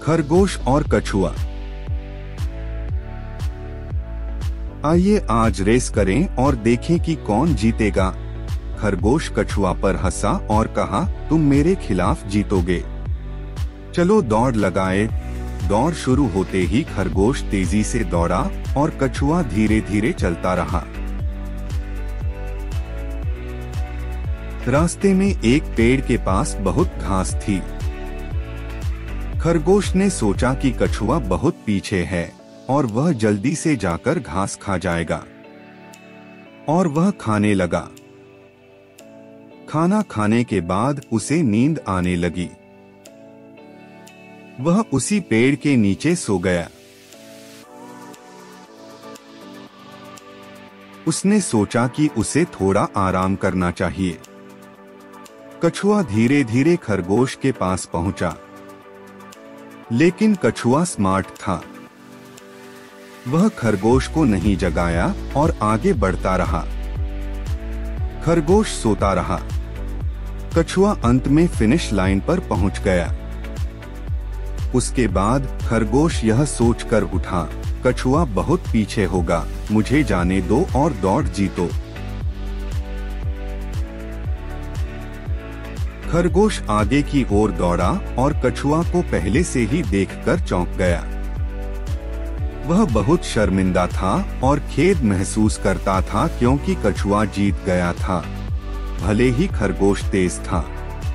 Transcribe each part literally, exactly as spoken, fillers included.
खरगोश और कछुआ। आइए आज रेस करें और देखें कि कौन जीतेगा। खरगोश कछुआ पर हंसा और कहा, तुम मेरे खिलाफ जीतोगे। चलो दौड़ लगाए। दौड़ शुरू होते ही खरगोश तेजी से दौड़ा और कछुआ धीरे धीरे चलता रहा। रास्ते में एक पेड़ के पास बहुत घास थी। खरगोश ने सोचा कि कछुआ बहुत पीछे है और वह जल्दी से जाकर घास खा जाएगा, और वह खाने लगा। खाना खाने के बाद उसे नींद आने लगी। वह उसी पेड़ के नीचे सो गया। उसने सोचा कि उसे थोड़ा आराम करना चाहिए। कछुआ धीरे धीरे खरगोश के पास पहुंचा, लेकिन कछुआ स्मार्ट था। वह खरगोश को नहीं जगाया और आगे बढ़ता रहा। खरगोश सोता रहा। कछुआ अंत में फिनिश लाइन पर पहुंच गया। उसके बाद खरगोश यह सोचकर उठा, कछुआ बहुत पीछे होगा, मुझे जाने दो और दौड़ जीतो। खरगोश आगे की ओर दौड़ा और कछुआ को पहले से ही देखकर चौंक गया। वह बहुत शर्मिंदा था और खेद महसूस करता था क्योंकि कछुआ जीत गया था, भले ही खरगोश तेज था।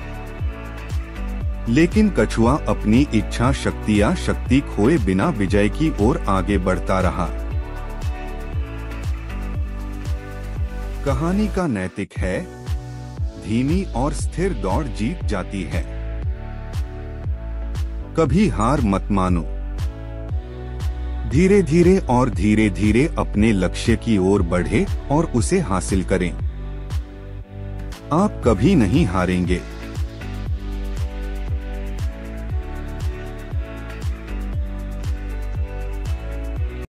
लेकिन कछुआ अपनी इच्छा शक्ति या शक्ति खोए बिना विजय की ओर आगे बढ़ता रहा। कहानी का नैतिक है, धीमी और स्थिर दौड़ जीत जाती है। कभी हार मत मानो। धीरे धीरे और धीरे धीरे अपने लक्ष्य की ओर बढ़े और उसे हासिल करें। आप कभी नहीं हारेंगे।